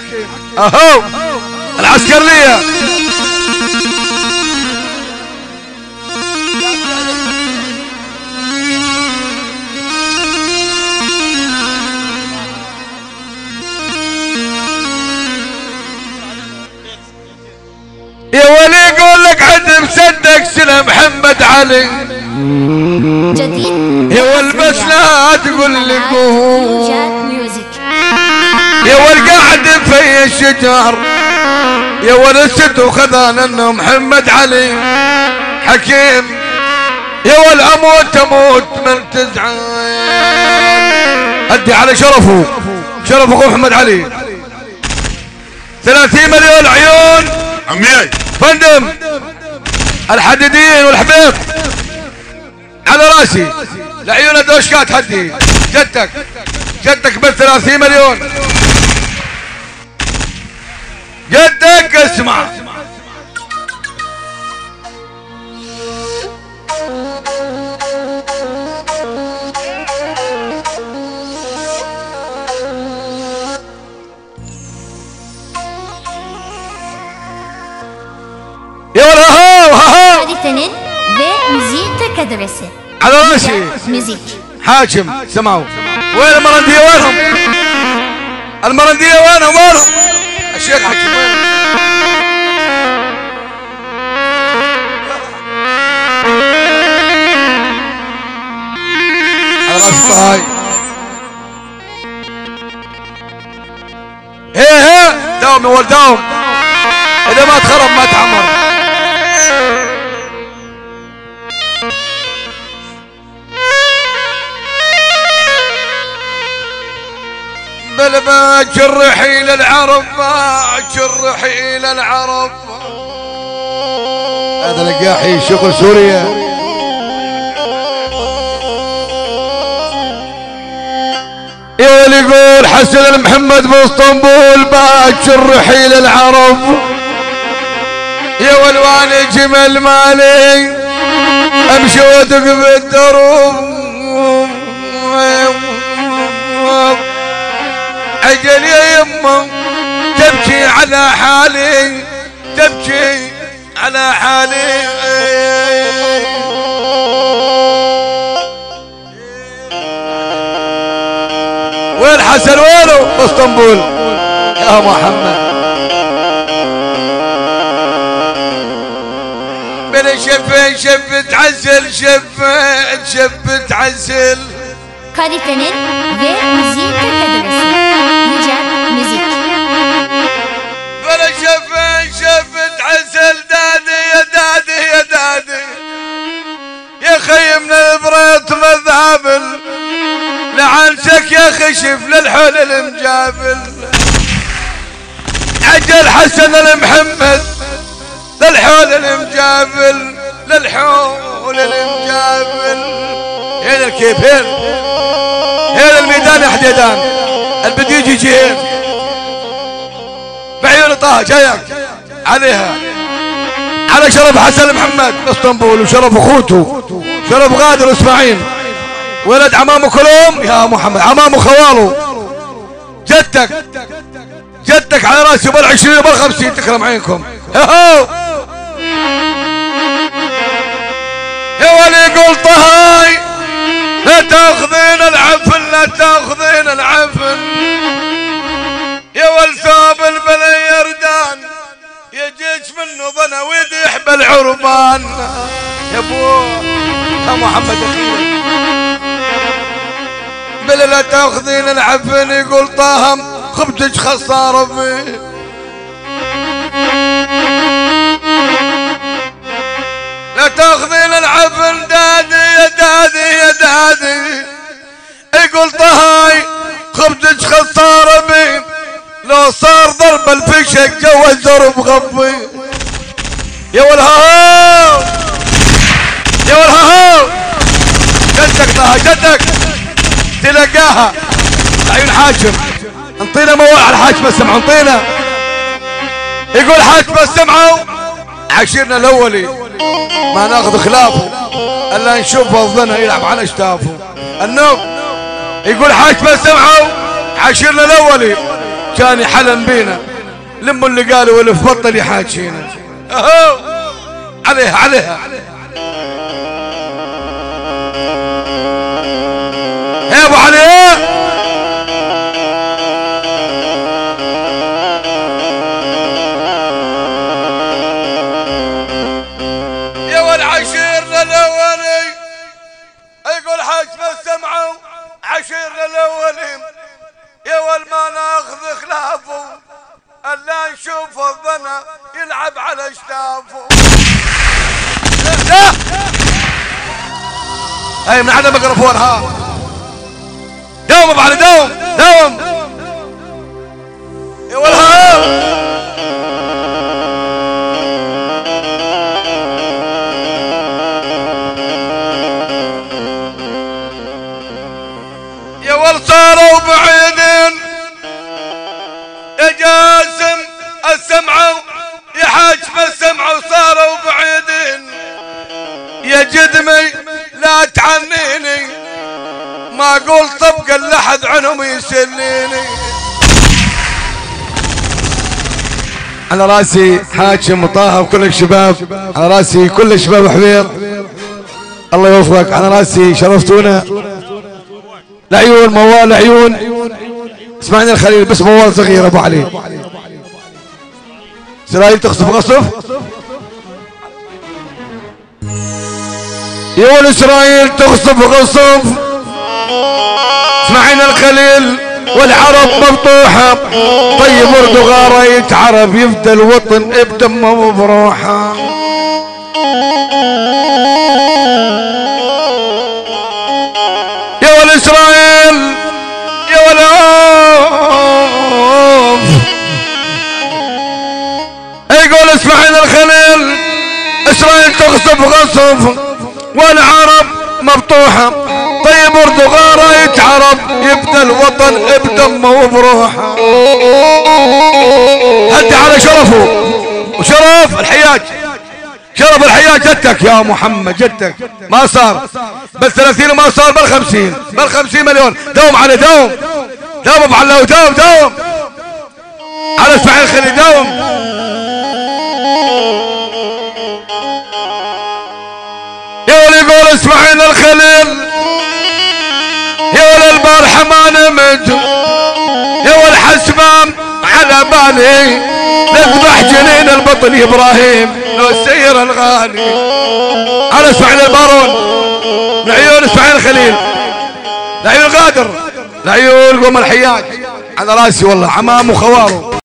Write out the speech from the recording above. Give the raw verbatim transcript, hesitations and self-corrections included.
اهو العسكرية. يا ولي يقول لك عد مصدق سلام محمد علي جديد. يا والبس لا تقول لي قوم يا والقاعد في الشجر يا ولست وخذان انه محمد علي حكيم يا والاموت تموت من تزعل. ادي على شرفه شرف اخو محمد علي ثلاثين مليون عيون عمي فندم الحديديين والحبيب على راسي العيون الدوشكات هدي جدك جدك بالثلاثين مليون جدك اسمع يا ولا هاو هاو Haritanin ve müziğin tek adresi. على راسي Müzik. حاكم سمعوا وين المرندية وينهم المرندية وينهم وينهم الشيخ حاكم وين على راسي طاي هي هي داوم يا ولد داوم اذا ما تخرب ما تعمر. بل باكر رحيل العرب باكر رحيل العرب هذا لقاحي شغل سوريا يا اللي يقول حسن المحمد باسطنبول باكر رحيل العرب يا والواني جمل مالي امشي وادق بالدروب اجل يا يمه تبكي على حالي تبكي على حالي وين حسن وينه اسطنبول يا محمد بلا شفت شفت عسل شفت شفت عسل. Kalitenin ve müziğin tek adresi. Yücel Müzik. بلا شفت شفت عسل دادي يا دادي يا دادي يا خي من البريط مذابل لعنسك يا خشف للحول المجابل عجل حسن المحمد للحول المجابل للحول المجابل. هنا الكيف هنا هنا الميدان يا حديدان البدي يجي جهين بعيون طه جايك عليها على شرف حسن محمد اسطنبول وشرف اخوته شرف غادر اسماعيل ولد عمامه كلهم يا محمد عمامه خواله جدك جدك على راسي بالعشرين وبالخمسين تكرم عينكم. هو يا ولي يقول طهاي لا تاخذين العفن لا تاخذين العفن يا والثوب البلا يردان يجيش منه ظنا ويديح بالعربان يا ابو يا محمد اخيرا بلا لا تاخذين العفن يقول طه خبتك خساره فيه لا تاخذين العفن دادي يا دادي يا دادي يقول طهاي خبتك خساره بي لو صار ضرب الفشك جوا الزرب غفي يا والهاو يا والهاو جدك طه جدك تلقاها عيون حاكم انطينا موال على الحاكم السمع انطينا يقول حاكم السمعوا عشيرنا الاولي ما ناخذ خلافه الا نشوف الظنا يلعب على اشتافه النوم يقول حاكم السمعوا عشيرنا الاولي كان يحلم بينا لموا اللي قالوا واللي في بطل يحاكينا. اهو عليها عليها يا ابو علي. يا والعشيرنا الاولي يقول حاج ما سمعوا عشيرنا الاولي يا والما ناخذ خلافه الا نشوف الظنا يلعب على اشتافه. لا اي من عدم ميكروفون. ها دوم ابو علي دوم دوم يا والها. يا ول صاروا بعيدين يا جاسم السمعوا يا حاج ما سمعوا صاروا بعيدين يا جدمي لا تعنيني ما قول طبق اللحد عنهم يسليني. على راسي حاكم وطه وكل الشباب، على راسي كل الشباب حبير الله يوفقك، على راسي شرفتونا. العيون موال عيون اسمعني الخليل بس موال صغير ابو علي. اسرائيل تخصف غصف يقول اسرائيل تخصف غصف. اسمعين الخليل والعرب مفتوحة طيب ورد غاريت عرب يفدى الوطن بدمه وبروحه. يا ول اسرائيل يا ول يقول اسمعين الخليل اسرائيل تخصف غصف والعرب مفتوحة طيب ورد غاريت عرب يبدأ الوطن بدمه وبروحه. هدي على شرفه وشرف الحياج، شرف الحياج جدك يا محمد جدك ما صار بل ثلاثين وما صار بل خمسين بل خمسين مليون. دوم على دوم دوم ابو علي دوم دوم على اسماعيل الخليل دوم. يا ولي يقول اسماعيل الخليل يا ولي البارحة ما نمت يا ولي حسبان على بالي نذبح جنين البطل ابراهيم لو السير الغالي. على اسماعيل البارون العيون اسماعيل الخليل العيون الغادر العيون قوم الحياج على راسي والله عمام وخواره.